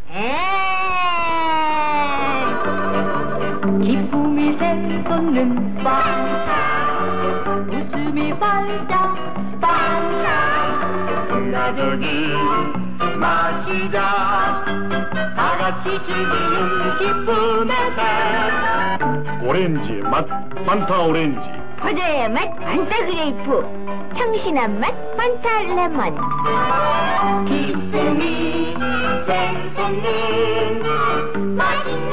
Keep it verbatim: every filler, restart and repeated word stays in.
기쁨이 샘솟는 밤, 웃음이 활짝 빵. 가족이 마시자, 다 같이 즐기는 기쁨의 새. 오렌지 맛 판타 오렌지, 포도의 맛 판타 그레이프, 청신한 맛 판타 레몬. 기쁨이 샘솟는 맛있는